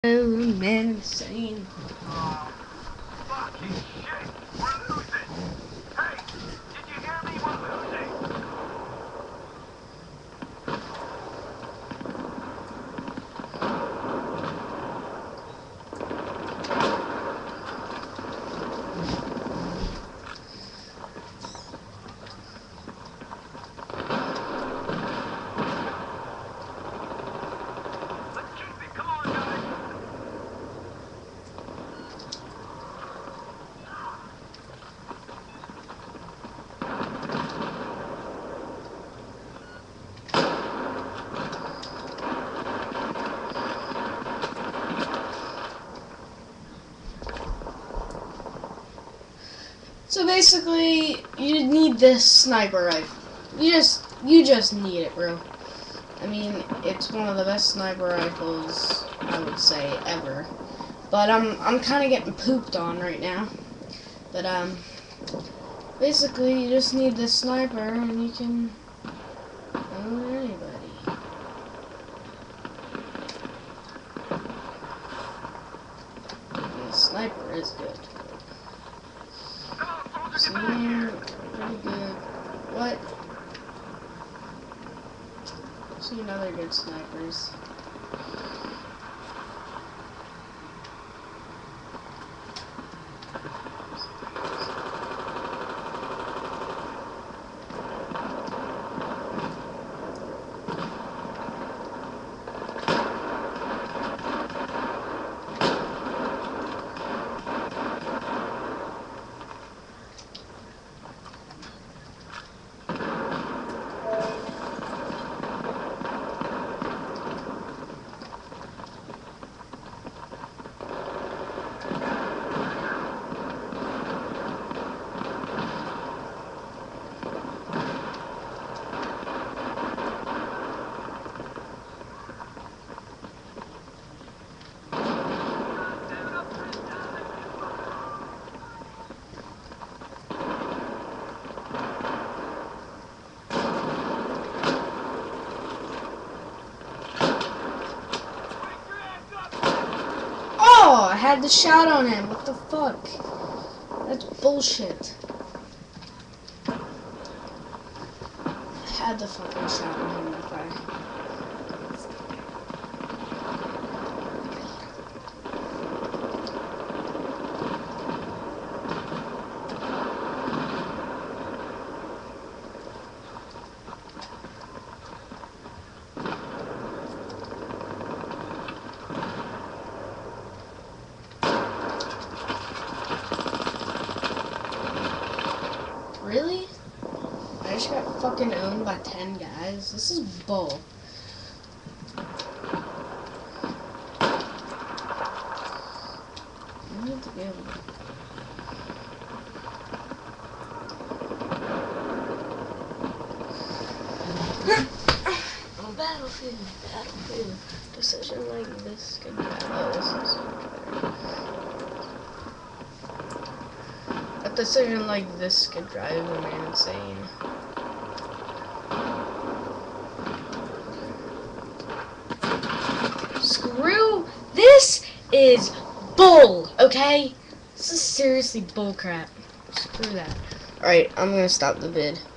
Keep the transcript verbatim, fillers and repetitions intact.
Insane. Oh, fucking shit! We're losing! Hey! Did you hear me? We're losing! Let's keep it! Come on, guys! So basically, you need this sniper rifle. You just, you just need it, bro. I mean, it's one of the best sniper rifles I would say ever. But I'm, I'm kind of getting pooped on right now. But um, basically, you just need this sniper, and you can own anybody. The sniper is good. Seem pretty good. What? Seen other good snipers. Oh, I had the shot on him. What the fuck? That's bullshit. I had the fucking shot on him if I... Really? I just got fucking owned by ten guys. This is bull. I need to be able to... On battlefield, battlefield. Decision like this could be... Oh, this is... A decision like this could drive a man insane. Screw this is bull, okay? This is seriously bull crap. Screw that. Alright, I'm gonna stop the vid.